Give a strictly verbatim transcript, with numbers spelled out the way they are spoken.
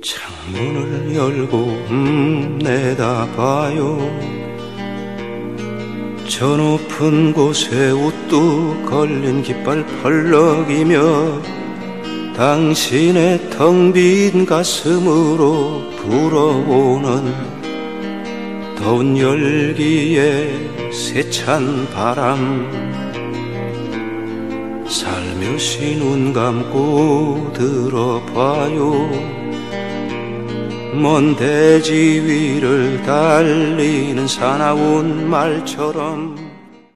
창문을 열고 음 내다봐요. 저 높은 곳에 우뚝 걸린 깃발 펄럭이며 당신의 텅 빈 가슴으로 불어오는 더운 열기에 세찬 바람, 살며시 눈 감고 들어봐요. 먼 대지 위를 달리는 사나운 말처럼